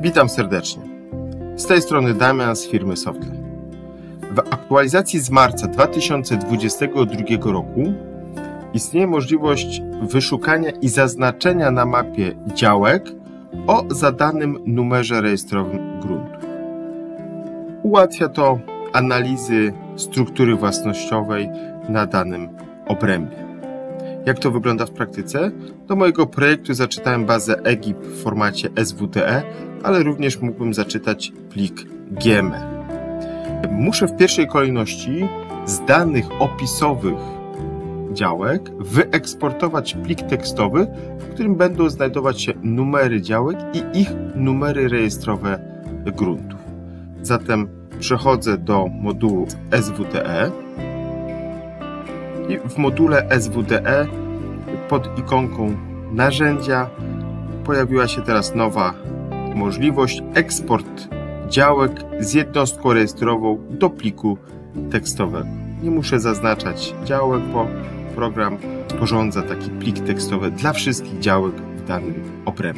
Witam serdecznie. Z tej strony Damian z firmy Softline. W aktualizacji z marca 2022 roku istnieje możliwość wyszukania i zaznaczenia na mapie działek o zadanym numerze rejestrowym gruntu. Ułatwia to analizy struktury własnościowej na danym obrębie. Jak to wygląda w praktyce? Do mojego projektu zaczytałem bazę EGIB w formacie SWTE, ale również mógłbym zaczytać plik GML. Muszę w pierwszej kolejności z danych opisowych działek wyeksportować plik tekstowy, w którym będą znajdować się numery działek i ich numery rejestrowe gruntów. Zatem przechodzę do modułu SWTE i w module SWTE pod ikonką narzędzia pojawiła się teraz nowa możliwość eksport działek z jednostką rejestrową do pliku tekstowego. Nie muszę zaznaczać działek, bo program sporządza taki plik tekstowy dla wszystkich działek w danym obrębie.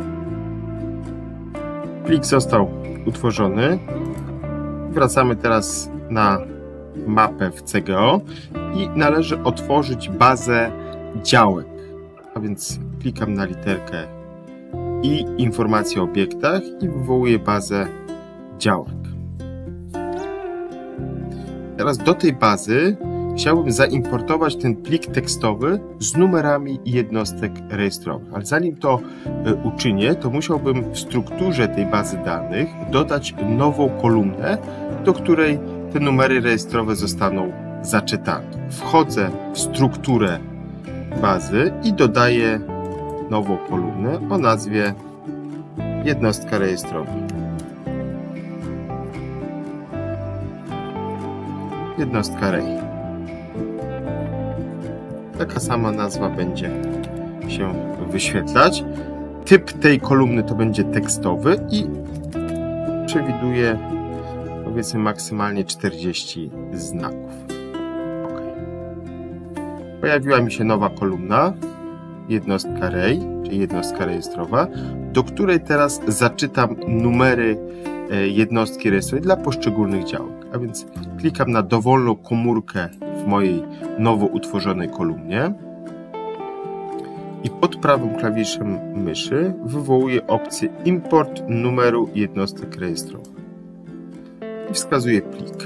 Plik został utworzony. Wracamy teraz na mapę w CGO i należy otworzyć bazę działek. A więc klikam na literkę i informacje o obiektach i wywołuję bazę działek. Teraz do tej bazy chciałbym zaimportować ten plik tekstowy z numerami jednostek rejestrowych. Ale zanim to uczynię, to musiałbym w strukturze tej bazy danych dodać nową kolumnę, do której te numery rejestrowe zostaną zaczytane. Wchodzę w strukturę bazy i dodaję nową kolumnę o nazwie jednostka rejestrowa. Jednostka REJ. Taka sama nazwa będzie się wyświetlać. Typ tej kolumny to będzie tekstowy i przewiduję, powiedzmy, maksymalnie 40 znaków. OK. Pojawiła mi się nowa kolumna, jednostka REJ, czyli jednostka rejestrowa, do której teraz zaczytam numery jednostki rejestrowej dla poszczególnych działek. A więc klikam na dowolną komórkę w mojej nowo utworzonej kolumnie i pod prawym klawiszem myszy wywołuję opcję import numeru jednostek rejestrowych i wskazuję plik.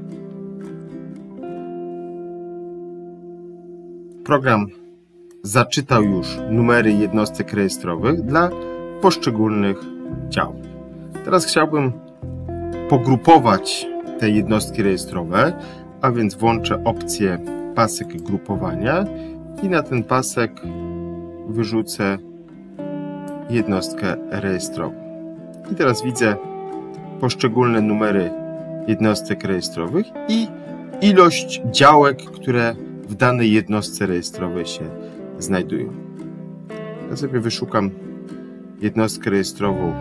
Program zaczytał już numery jednostek rejestrowych dla poszczególnych działek. Teraz chciałbym pogrupować te jednostki rejestrowe, a więc włączę opcję pasek grupowania i na ten pasek wyrzucę jednostkę rejestrową. I teraz widzę poszczególne numery jednostek rejestrowych i ilość działek, które w danej jednostce rejestrowej się znajdują. Ja sobie wyszukam jednostkę rejestrową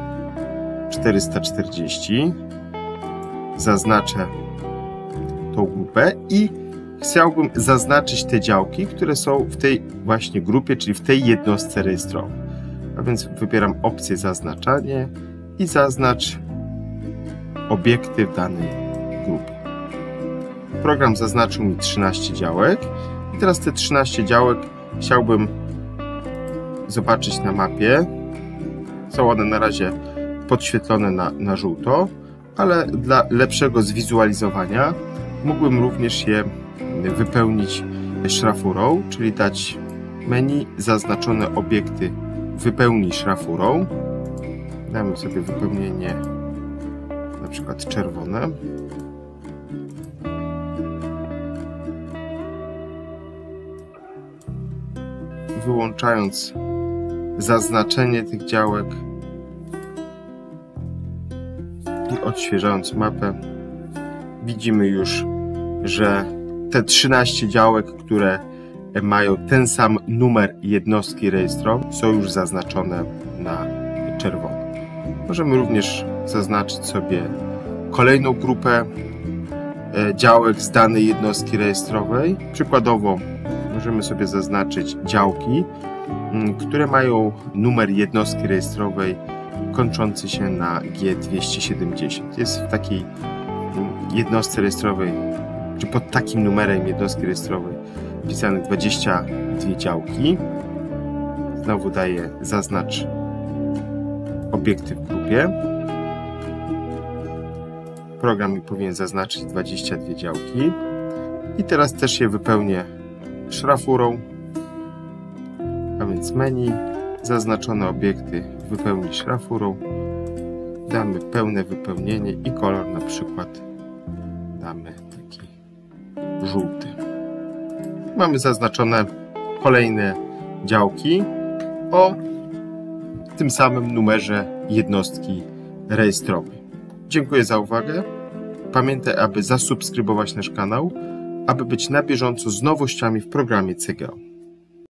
440, zaznaczę tą grupę i chciałbym zaznaczyć te działki, które są w tej właśnie grupie, czyli w tej jednostce rejestrowej. A więc wybieram opcję zaznaczanie i zaznacz obiekty w danej grupie. Program zaznaczył mi 13 działek i teraz te 13 działek chciałbym zobaczyć na mapie. Są one na razie podświetlone na żółto, ale dla lepszego zwizualizowania mógłbym również je wypełnić szrafurą, czyli dać menu zaznaczone obiekty wypełnij szrafurą. Damy sobie wypełnienie na przykład czerwone. Wyłączając zaznaczenie tych działek i odświeżając mapę, widzimy już, że te 13 działek, które mają ten sam numer jednostki rejestrowej, są już zaznaczone na czerwono. Możemy również zaznaczyć sobie kolejną grupę działek z danej jednostki rejestrowej. Przykładowo możemy sobie zaznaczyć działki, które mają numer jednostki rejestrowej kończący się na G270. Jest w takiej jednostce rejestrowej, czy pod takim numerem jednostki rejestrowej wpisane 22 działki. Znowu daję zaznacz obiekty w grupie. Program mi powinien zaznaczyć 22 działki. I teraz też je wypełnię szrafurą, a więc menu, zaznaczone obiekty wypełnić szrafurą. Damy pełne wypełnienie i kolor na przykład damy taki żółty. Mamy zaznaczone kolejne działki o tym samym numerze jednostki rejestrowej. Dziękuję za uwagę. Pamiętaj, aby zasubskrybować nasz kanał, aby być na bieżąco z nowościami w programie CGO.